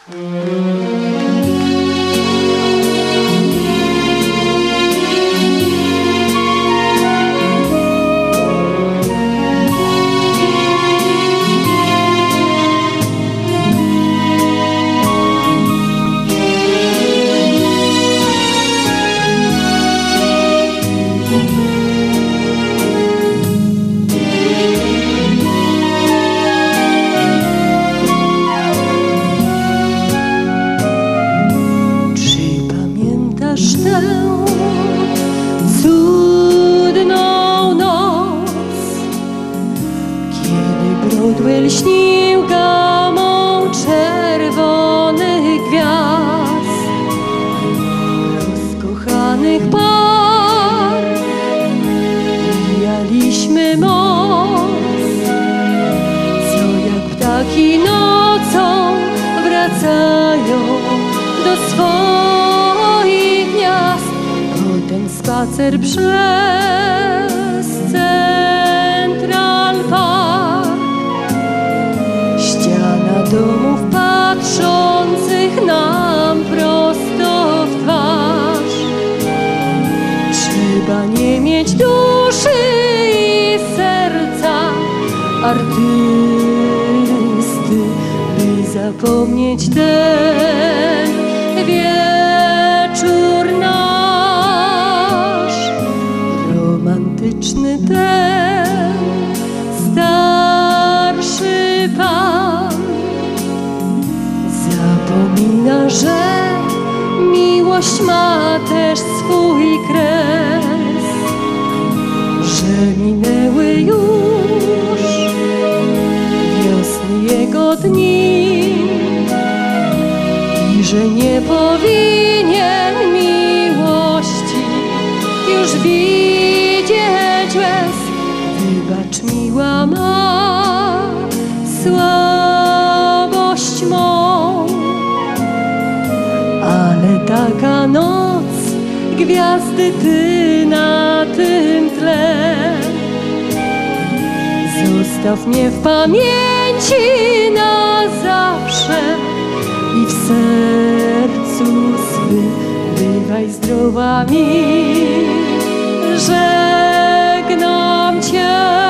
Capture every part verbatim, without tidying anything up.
Tę cudną noc, kiedy Broadwell śnił gamą czerwonych gwiazd, rozkochanych par, mijaliśmy most, co jak ptaki nocą wracają do swoich gniazd. Potem spacer przez Central Park, ściana domów patrzących nam prosto w twarz. Trzeba nie mieć duszy i serca artysty, by zapomnieć ten wieczór nasz romantyczny. Ten starszy pan zapomina, że miłość ma też swój kres, że minęły już wiosny jego dni i że nie powinien miłości już widzieć łez. Wybacz, miła ma słabość mą, ale taka noc, gwiazdy ty na tym tle. Zostaw mnie w pamięci na zawsze i w sercu swym bywaj zdrowa mi. Żegnam cię.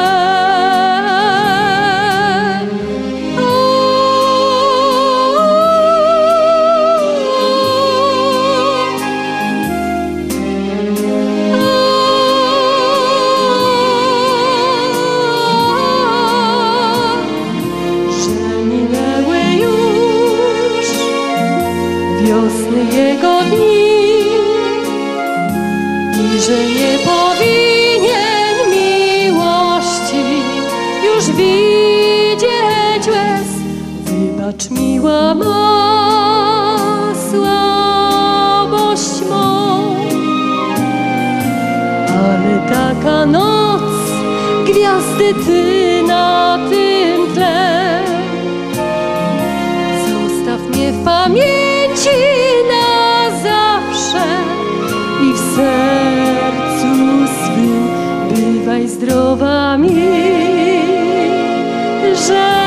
Wiosny jego dni i że nie powinien miłości już widzieć łez. Wybacz, miła ma słabość mą, ale taka noc, gwiazdy ty na tym tle. Zostaw mnie w pamięci na zawsze i w sercu swym bywaj zdrowa mi. Że